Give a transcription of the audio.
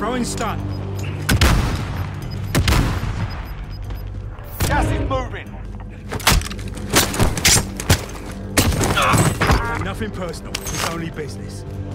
Throwing stun. Gas is moving. Nothing personal. It's only business.